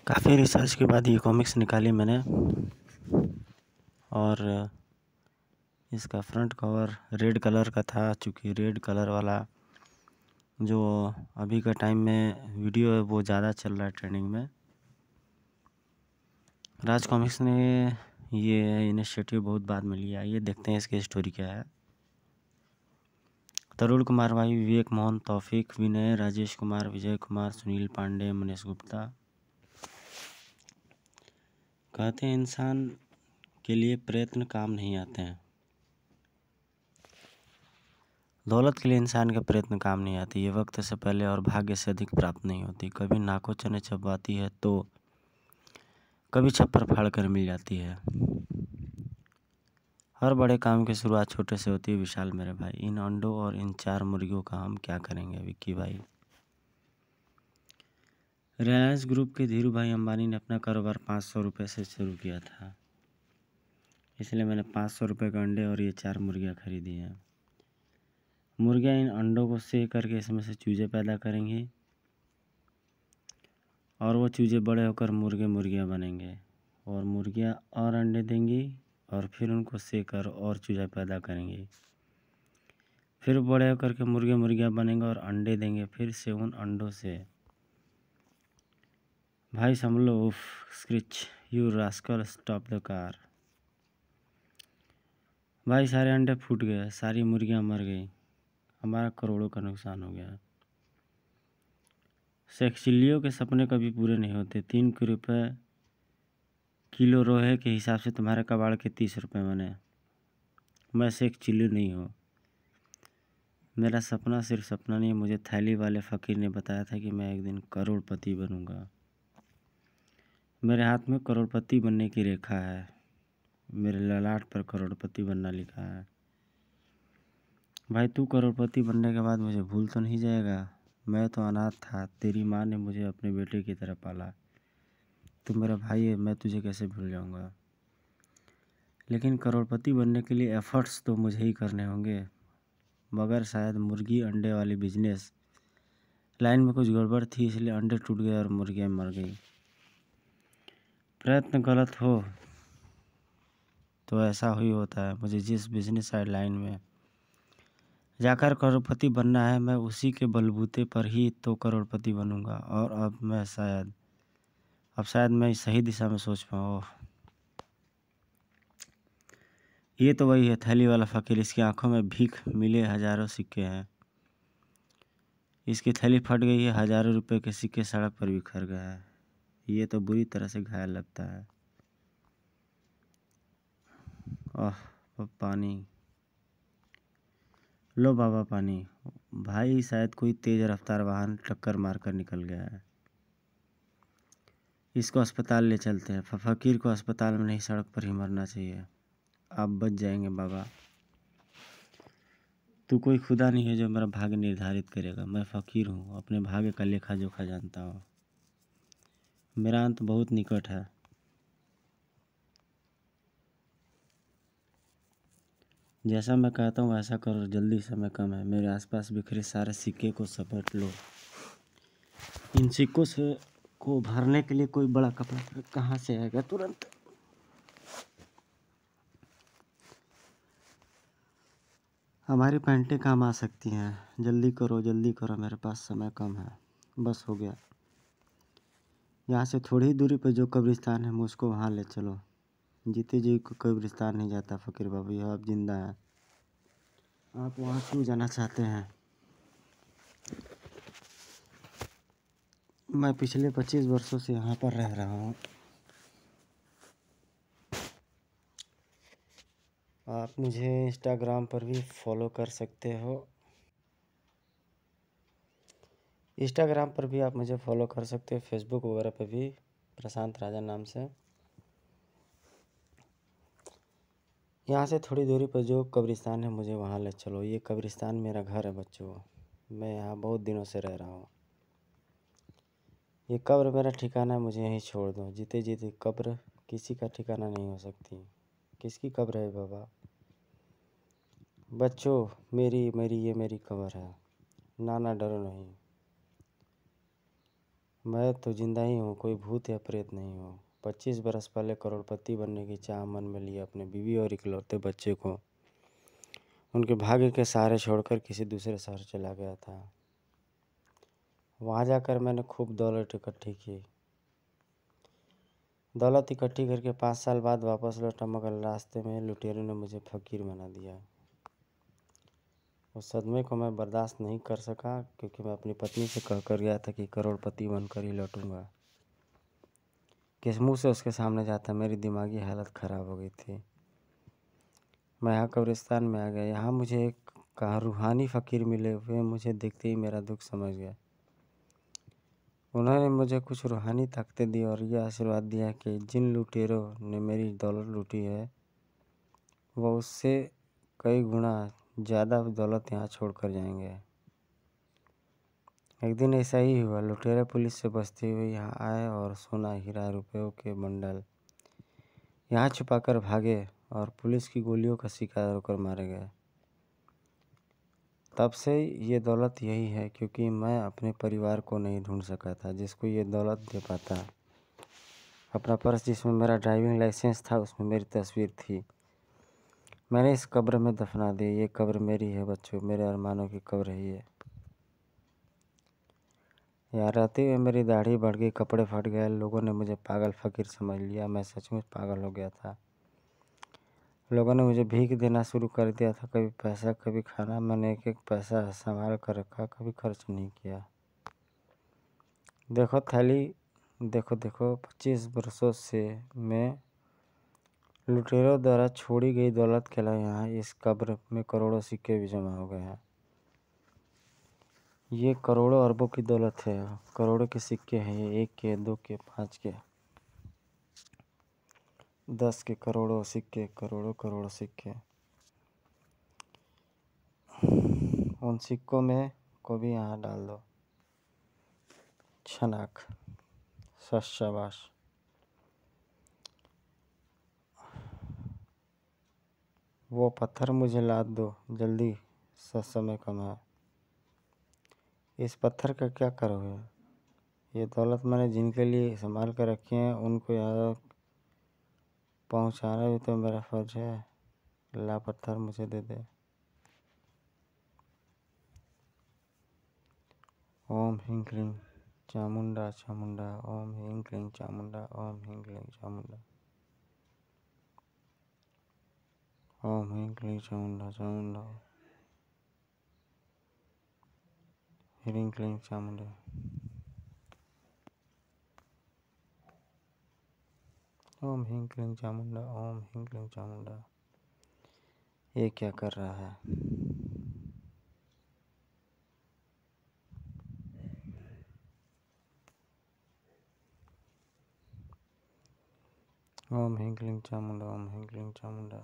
काफ़ी रिसर्च के बाद ये कॉमिक्स निकाली मैंने और इसका फ्रंट कवर रेड कलर का था। चूँकि रेड कलर वाला जो अभी का टाइम में वीडियो है वो ज़्यादा चल रहा है ट्रेंडिंग में। राज कॉमिक्स ने ये इनिशिएटिव बहुत बाद में लिया। ये देखते हैं इसकी स्टोरी क्या है। तरुण कुमार भाई, विवेक मोहन, तौफीक, विनय, राजेश कुमार, विजय कुमार, सुनील पांडे, मनीष गुप्ता। कहते हैं इंसान के लिए प्रयत्न काम नहीं आते हैं। दौलत के लिए इंसान के प्रयत्न काम नहीं आती। ये वक्त से पहले और भाग्य से अधिक प्राप्त नहीं होती। कभी नाकों चने चबवाती है तो कभी छप्पर फाड़ कर मिल जाती है। हर बड़े काम की शुरुआत छोटे से होती है। विशाल मेरे भाई, इन अंडों और इन 4 मुर्गियों का हम क्या करेंगे विक्की भाई। रिलायंस ग्रुप के धीरू भाई अंबानी ने अपना कारोबार 500 रुपये से शुरू किया था, इसलिए मैंने 500 रुपये के अंडे और ये 4 मुर्गियाँ खरीदी हैं। मुर्गियाँ इन अंडों को सेक करके इसमें से चूजे पैदा करेंगी और वो चूजे बड़े होकर मुर्गियाँ बनेंगे और मुर्गियाँ और अंडे देंगी और फिर उनको सेक कर और चूजा पैदा करेंगी। फिर बड़े होकर के मुर्गियाँ बनेंगे और अंडे देंगे। फिर से उन अंडों से भाई संभलो, उफ screech, you rascal, stop the car. भाई सारे अंडे फूट गए, सारी मुर्गियाँ मर गई, हमारा करोड़ों का नुकसान हो गया। सेक्सिलियो के सपने कभी पूरे नहीं होते। 3 रुपये किलो रोहे के हिसाब से तुम्हारे कबाड़ के 30 रुपये बने। मैं सेक्सिलियो नहीं हूँ। मेरा सपना सिर्फ सपना नहीं, मुझे थैली वाले फ़कीर ने बताया था कि मैं एक दिन करोड़पति बनूंगा। मेरे हाथ में करोड़पति बनने की रेखा है। मेरे ललाट पर करोड़पति बनना लिखा है। भाई तू करोड़पति बनने के बाद मुझे भूल तो नहीं जाएगा? मैं तो अनाथ था, तेरी माँ ने मुझे अपने बेटे की तरह पाला। तू मेरा भाई है, मैं तुझे कैसे भूल जाऊंगा? लेकिन करोड़पति बनने के लिए एफर्ट्स तो मुझे ही करने होंगे। मगर शायद मुर्गी अंडे वाली बिजनेस लाइन में कुछ गड़बड़ थी, इसलिए अंडे टूट गए और मुर्गियाँ मर गई। प्रयत्न गलत हो तो ऐसा ही होता है। मुझे जिस बिजनेस साइड लाइन में जाकर करोड़पति बनना है, मैं उसी के बलबूते पर ही तो करोड़पति बनूंगा। और अब शायद मैं सही दिशा में सोच पाऊँ। ये तो वही है थैली वाला फ़कीर। इसकी आंखों में भीख मिले हज़ारों सिक्के हैं। इसकी थैली फट गई है, हज़ारों रुपए के सिक्के सड़क पर बिखर गए हैं। ये तो बुरी तरह से घायल लगता है। ओह पानी लो बाबा पानी। भाई शायद कोई तेज़ रफ्तार वाहन टक्कर मारकर निकल गया है। इसको अस्पताल ले चलते हैं। फ़कीर को अस्पताल में नहीं, सड़क पर ही मरना चाहिए। आप बच जाएंगे बाबा। तू कोई खुदा नहीं है जो मेरा भाग्य निर्धारित करेगा। मैं फ़कीर हूँ, अपने भाग्य का लेखा जोखा जानता हूँ। मेरा अंत बहुत निकट है। जैसा मैं कहता हूँ वैसा करो, जल्दी, समय कम है। मेरे आसपास बिखरे सारे सिक्के को समेट लो। इन सिक्कों से को भरने के लिए कोई बड़ा कपड़ा कहाँ से आएगा तुरंत? हमारी पैंटें काम आ सकती हैं। जल्दी करो, मेरे पास समय कम है। बस हो गया। यहाँ से थोड़ी ही दूरी पर जो कब्रिस्तान है, मुझको वहाँ ले चलो। जीते जी को कब्रिस्तान नहीं जाता फ़कीर बाबू, यह आप जिंदा हैं। आप वहाँ क्यों जाना चाहते हैं? मैं पिछले 25 वर्षों से यहाँ पर रह रहा हूँ। आप मुझे इंस्टाग्राम पर भी फॉलो कर सकते हो। इंस्टाग्राम पर भी आप मुझे फॉलो कर सकते हो, फेसबुक वगैरह पर भी प्रशांत राजा नाम से। यहाँ से थोड़ी दूरी पर जो कब्रिस्तान है, मुझे वहाँ ले चलो। ये कब्रिस्तान मेरा घर है बच्चों। मैं यहाँ बहुत दिनों से रह रहा हूँ। ये कब्र मेरा ठिकाना है, मुझे यहीं छोड़ दो। जीते जीते कब्र किसी का ठिकाना नहीं हो सकती। किसकी कब्र है बाबा? बच्चों मेरी ये मेरी कब्र है। ना डरो नहीं। मैं तो जिंदा ही हूँ, कोई भूत या प्रेत नहीं हूँ। 25 बरस पहले करोड़पति बनने की चाह मन में लिए अपने बीवी और इकलौते बच्चे को उनके भाग्य के सहारे छोड़कर किसी दूसरे शहर चला गया था। वहाँ जाकर मैंने खूब दौलत इकट्ठी की। दौलत इकट्ठी करके 5 साल बाद वापस लौटा, मगर रास्ते में लुटेरों ने मुझे फकीर बना दिया। उस सदमे को मैं बर्दाश्त नहीं कर सका, क्योंकि मैं अपनी पत्नी से कहकर गया था कि करोड़पति बनकर ही लौटूंगा। किस मुँह से उसके सामने जाता। मेरी दिमागी हालत ख़राब हो गई थी। मैं यहाँ कब्रिस्तान में आ गया। यहाँ मुझे एक कहाँ रूहानी फ़कीर मिले। वे मुझे देखते ही मेरा दुख समझ गए। उन्होंने मुझे कुछ रूहानी ताकतें दी और यह आशीर्वाद दिया कि जिन लुटेरों ने मेरी दौलत लूटी है, वह उससे कई गुना ज़्यादा दौलत यहाँ छोड़ कर जाएंगे। एक दिन ऐसा ही हुआ। लुटेरे पुलिस से बचते हुए यहाँ आए और सोना, हीरा, रुपयों के बंडल यहाँ छुपाकर भागे और पुलिस की गोलियों का शिकार होकर मारे गए। तब से ये दौलत यही है, क्योंकि मैं अपने परिवार को नहीं ढूंढ सका था जिसको ये दौलत दे पाता। अपना पर्स जिसमें मेरा ड्राइविंग लाइसेंस था, उसमें मेरी तस्वीर थी। मैंने इस कब्र में दफना दी। ये कब्र मेरी है बच्चों, मेरे अरमानों की कब्र है ये। यहाँ रहते हुए मेरी दाढ़ी बढ़ गई, कपड़े फट गए। लोगों ने मुझे पागल फ़कीर समझ लिया। मैं सचमुच पागल हो गया था। लोगों ने मुझे भीख देना शुरू कर दिया था, कभी पैसा कभी खाना। मैंने एक एक पैसा संभाल कर रखा, कभी खर्च नहीं किया। देखो थैली, देखो देखो 25 बरसों से मैं लुटेरों द्वारा छोड़ी गई दौलत के अलावा यहाँ इस कब्र में करोड़ों सिक्के भी जमा हो गए हैं। ये करोड़ों अरबों की दौलत है। करोड़ों के सिक्के हैं ये, 1 के, 2 के, 5 के, 10 के। करोड़ों सिक्के, करोड़ों करोड़ सिक्के। उन सिक्कों में को भी यहाँ डाल दो। छनाक, शाबाश। वो पत्थर मुझे लाद दो जल्दी, समय कम है। इस पत्थर का क्या करोगे? ये दौलत मैंने जिनके लिए संभाल कर रखी है, उनको यहाँ पहुँचाना भी तो मेरा फर्ज है। ला पत्थर मुझे दे दे। ओम ह्रीं क्लीं चामुंडा चामुंडा, ओम ह्रीं क्लीं चामुंडा, ओम ह्रीं क्लीं चामुंडा, ओम ह्रीं क्लीं चामुंडा चामुंडा, ह्रीं क्लीं चामुंडा, ओम ह्रीं क्लीं चामुंडा, ओम ह्रीं क्लीं चामुंडा। ये क्या कर रहा है? ओम ह्रीं क्लीं चामुंडा, ओम ह्रीं क्लीं चामुंडा।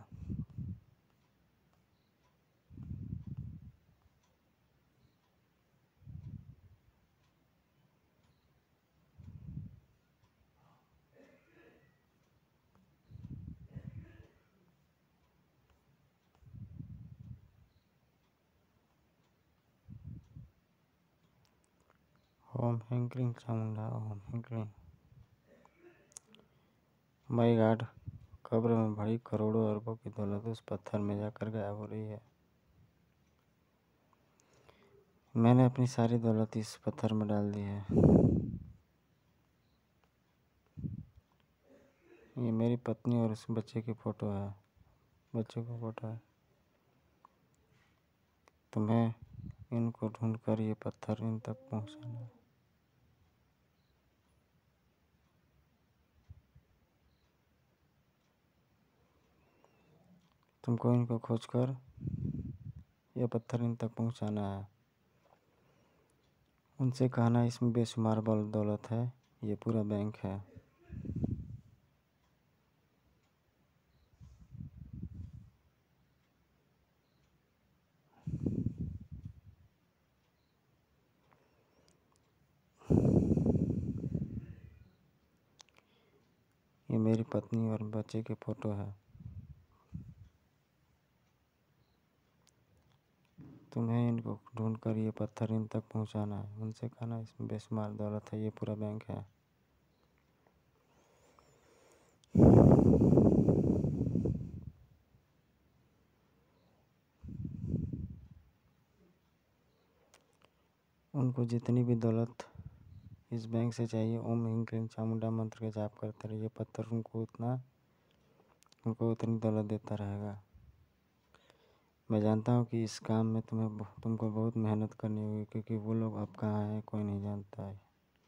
ओम ह्रीं क्लीं चामुंडा, ओम ह्रीं क्लीं। माय गॉड, कब्र में भरी करोड़ों अरबों की दौलत उस पत्थर में जाकर गायब हो रही है। मैंने अपनी सारी दौलत इस पत्थर में डाल दी है। ये मेरी पत्नी और उस बच्चे की फ़ोटो है, बच्चे का फ़ोटो है। तुम्हें इनको ढूंढकर ये पत्थर इन तक पहुंचाना है। तुमको इनको खोजकर ये पत्थर इन तक पहुंचाना है। उनसे कहना इसमें बेशुमार दौलत है, ये पूरा बैंक है। ये मेरी पत्नी और बच्चे की फ़ोटो है। तुम्हें इनको ढूंढ कर ये पत्थर इन तक पहुंचाना है। उनसे कहना इसमें बेशुमार दौलत है, ये पूरा बैंक है। उनको जितनी भी दौलत इस बैंक से चाहिए, ओम ह्रीं क्लीं चामुंडा मंत्र का जाप करते रहिए। पत्थर उनको उतनी दौलत देता रहेगा। मैं जानता हूँ कि इस काम में तुमको बहुत मेहनत करनी होगी, क्योंकि वो लोग अब कहाँ हैं कोई नहीं जानता है।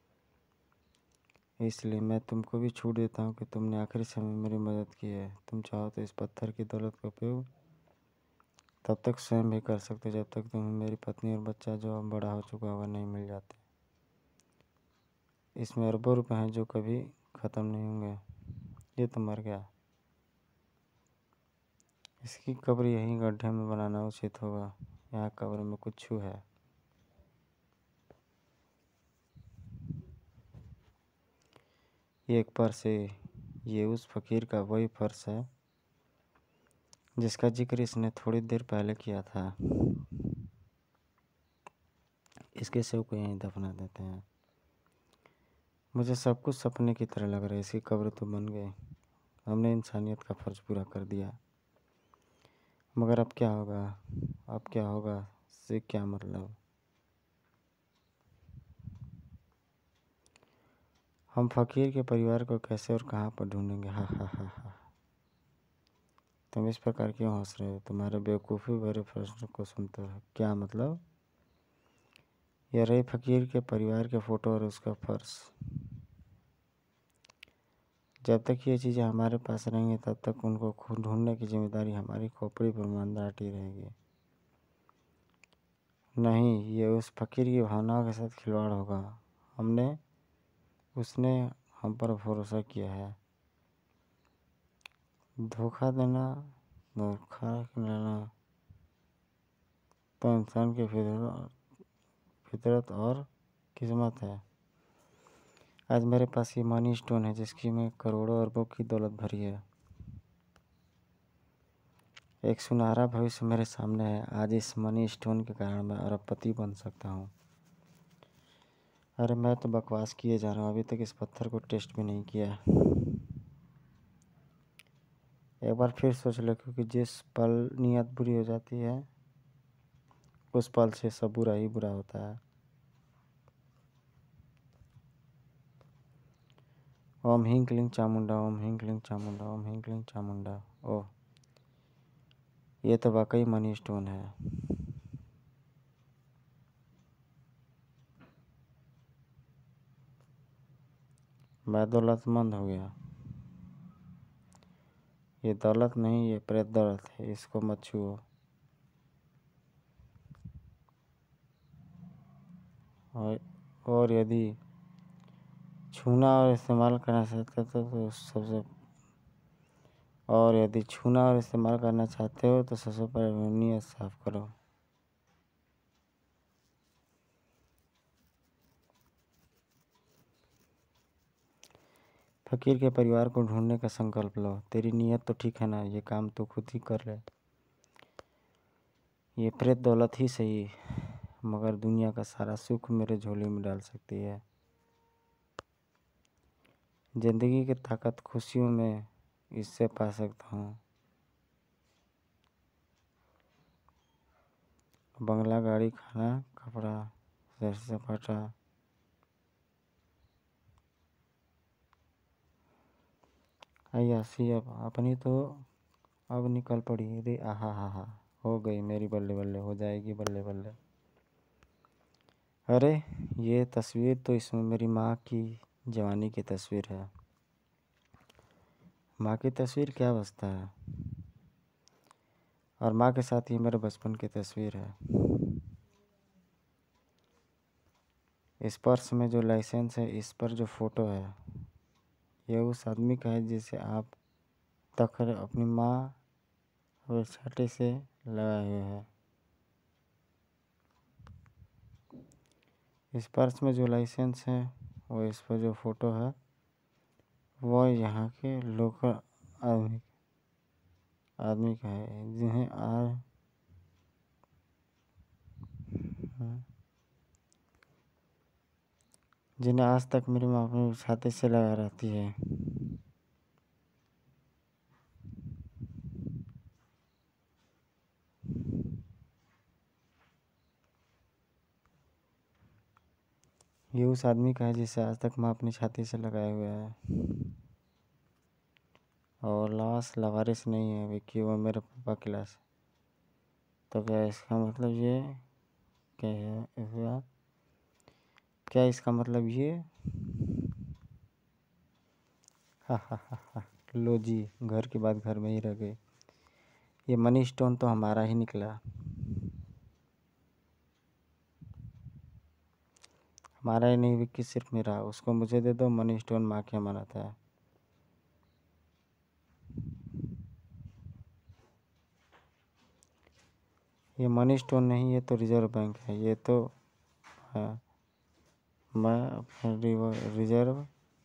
इसलिए मैं तुमको भी छूट देता हूँ कि तुमने आखिरी समय मेरी मदद की है। तुम चाहो तो इस पत्थर की दौलत का उपयोग तब तक स्वयं भी कर सकते हो, जब तक तुम्हें मेरी पत्नी और बच्चा जो अब बड़ा हो चुका होगा नहीं मिल जाते। इसमें अरबों रुपए हैं जो कभी ख़त्म नहीं होंगे। ये तो मर गया, इसकी कब्र यहीं गड्ढे में बनाना उचित होगा। यहाँ कब्र में कुछ छू है। ये एक पर्स है। ये उस फकीर का वही पर्स है जिसका जिक्र इसने थोड़ी देर पहले किया था। इसके शव को यहीं दफना देते हैं। मुझे सब कुछ सपने की तरह लग रहा है। इसकी कब्र तो बन गई। हमने इंसानियत का फर्ज पूरा कर दिया। मगर अब क्या होगा? अब क्या होगा से क्या मतलब? हम फकीर के परिवार को कैसे और कहाँ पर ढूंढेंगे? हा हा हा हा। तुम इस प्रकार क्यों हंस रहे हो? तुम्हारे बेवकूफ़ी भरे प्रश्न को सुनते हो। क्या मतलब? यह रही फकीर के परिवार के फ़ोटो और उसका पर्स। जब तक ये चीज़ें हमारे पास रहेंगी तब तक उनको ढूंढने की जिम्मेदारी हमारी खोपड़ी पर मंडराती रहेगी। नहीं, ये उस फकीर की भावनाओं के साथ खिलवाड़ होगा। उसने हम पर भरोसा किया है। धोखा देना तो इंसान की फितरत और किस्मत है। आज मेरे पास ये मनी स्टोन है जिसकी में करोड़ों अरबों की दौलत भरी है। एक सुनहरा भविष्य मेरे सामने है। आज इस मनी स्टोन के कारण मैं अरबपति बन सकता हूँ। अरे मैं तो बकवास किए जा रहा हूँ। अभी तक इस पत्थर को टेस्ट भी नहीं किया। एक बार फिर सोच लो, क्योंकि जिस पल नीयत बुरी हो जाती है उस पल से सब बुरा ही बुरा होता है। ओम ह्रीं क्लीं चामुंडा, ओम ह्रीं क्लीं चामुंडा, ओम ह्रीं क्लीं चामुंडा। ओह, ये तो वाकई मनी स्टोन है। मैं दौलतमंद हो गया। ये दौलत नहीं, ये प्रेत दौलत है। इसको मत छुओ। और यदि छूना और इस्तेमाल करना चाहते हो तो सबसे और यदि छूना और इस्तेमाल करना चाहते हो तो सबसे पहले नीयत साफ करो। फकीर के परिवार को ढूंढने का संकल्प लो। तेरी नीयत तो ठीक है ना? ये काम तो खुद ही कर ले। ये प्रेत दौलत ही सही, मगर दुनिया का सारा सुख मेरे झोले में डाल सकती है। जिंदगी की ताकत खुशियों में इससे पा सकता हूँ। बंगला, गाड़ी, खाना, कपड़ा, सैर सपाटा। अय्यासी अब अपनी तो अब निकल पड़ी। रे आहा हा हा, हो गई मेरी बल्ले बल्ले, हो जाएगी बल्ले बल्ले। अरे ये तस्वीर तो इसमें मेरी माँ की जवानी की तस्वीर है। माँ की तस्वीर क्या बचता है? और माँ के साथ ही मेरे बचपन की तस्वीर है। इस पर्स में जो लाइसेंस है, इस पर जो फ़ोटो है, ये उस आदमी का है जिसे आप तखर अपनी माँ और छाटे से लगाए हुए हैं। इस पर्स में जो लाइसेंस है वो इस पर जो फ़ोटो है वो यहाँ के लोकल आदमी का है जिन्हें जिन्हें आज तक मेरी माँ अपने छाती से लगा रहती है। ये उस आदमी का है जिसे आज तक माँ अपनी छाती से लगाए हुए है। और लाश लवारिस नहीं है विक्की, वो मेरे पापा की लाश। तो क्या इसका मतलब ये क्या है हुआ? क्या इसका मतलब ये? हा। लो जी, घर की बात घर में ही रह गई। ये मनी स्टोन तो हमारा ही निकला। हमारा ही नहीं विक्की, सिर्फ मेरा। उसको मुझे दे दो, मनी स्टोन माँ के अमानत है। ये मनी स्टोन नहीं, ये तो रिजर्व बैंक है। ये तो है। मैं अपने रिजर्व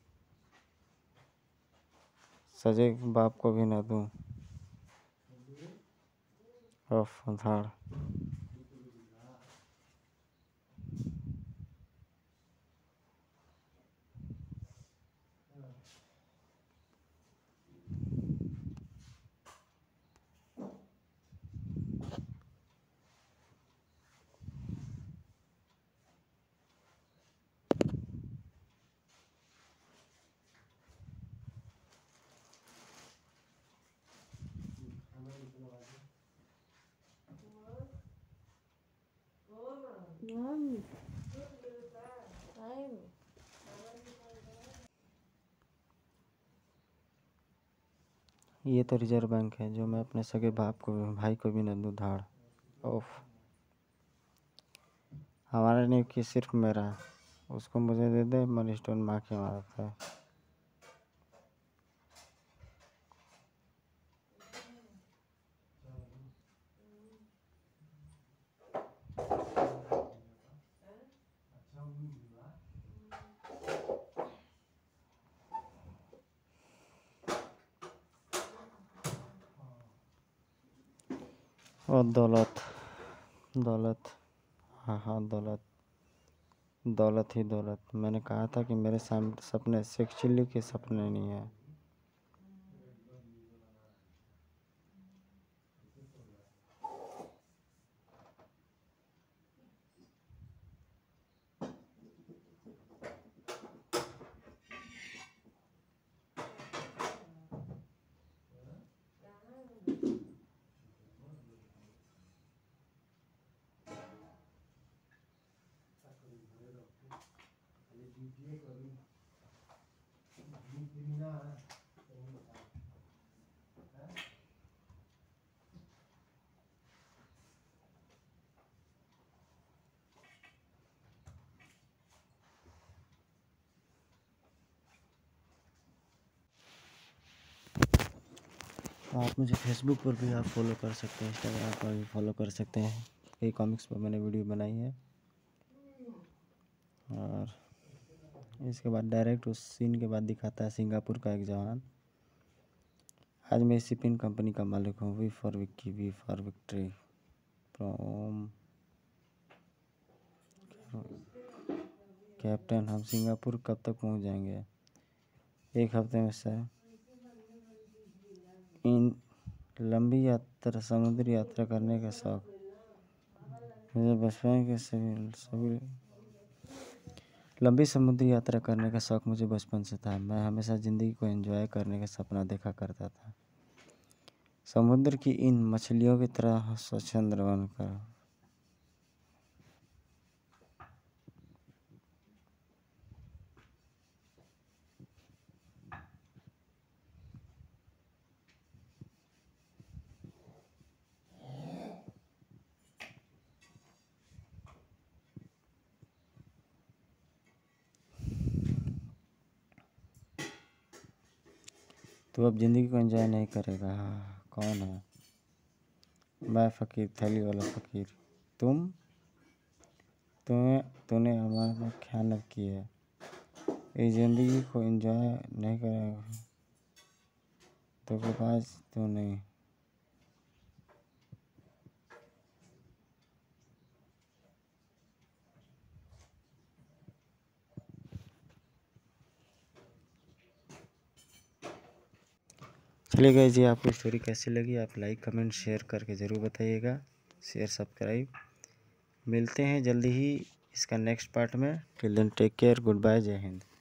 सजे बाप को भी न दूं। ऑफ धाड़। ये तो रिजर्व बैंक है जो मैं अपने सगे बाप को भाई को भी न दूं। धाड़। ऑफ। हमारा नहीं कि सिर्फ मेरा। उसको मुझे दे दे, मनी स्टोन माँ की अमानत है। और दौलत। दौलत। हाँ, दौलत। दौलत ही दौलत। मैंने कहा था कि मेरे सामने सपने शेख चिल्ली के सपने नहीं है। आप मुझे फेसबुक पर भी आप फॉलो कर सकते हैं, इंस्टाग्राम पर भी फॉलो कर सकते हैं। कई कॉमिक्स पर मैंने वीडियो बनाई है। और इसके बाद डायरेक्ट उस सीन के बाद दिखाता है सिंगापुर का एक जवान। आज मैं शिपिंग कंपनी का मालिक हूँ। V for Vicky, V for victory from captain. हम सिंगापुर कब तक पहुँच जाएंगे? 1 हफ्ते में सर। इन लंबी यात्रा, समुद्री यात्रा करने का शौक मुझे बचपन के सभी लंबी समुद्री यात्रा करने का शौक मुझे बचपन से था। मैं हमेशा ज़िंदगी को एंजॉय करने का सपना देखा करता था, समुद्र की इन मछलियों की तरह स्वच्छंद बनकर। तू अब ज़िंदगी को एंजॉय नहीं करेगा। कौन है? मैं फ़कीर, थैली वाला फ़कीर। तूने हमारा ख्याल की है। इस ज़िंदगी को एंजॉय नहीं करेगा तो के पास तू नहीं। चलिए गाइस, ये आपको स्टोरी कैसी लगी आप लाइक कमेंट शेयर करके ज़रूर बताइएगा। Share subscribe. मिलते हैं जल्दी ही इसका नेक्स्ट पार्ट में। Till then take care, good bye, जय हिंद।